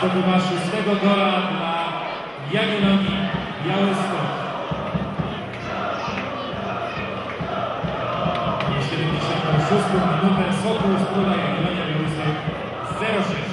zdobywa 6. gola dla Jagiellonii Białystok. 76. minutę Sokół Struda Jagiellonia Białystok 0-6.